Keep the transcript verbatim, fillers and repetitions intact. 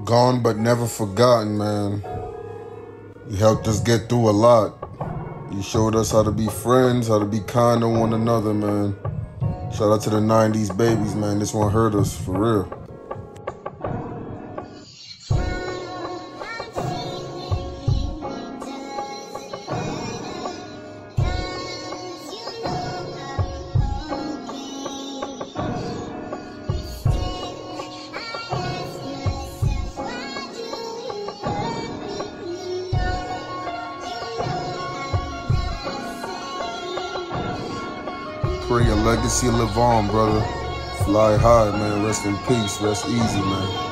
Gone but never forgotten, man. You helped us get through a lot. You showed us how to be friends, how to be kind to one another, man. Shout out to the nineties babies, man. This one hurt us, for real. Pray your legacy live on, brother. Fly high, man. Rest in peace. Rest easy, man.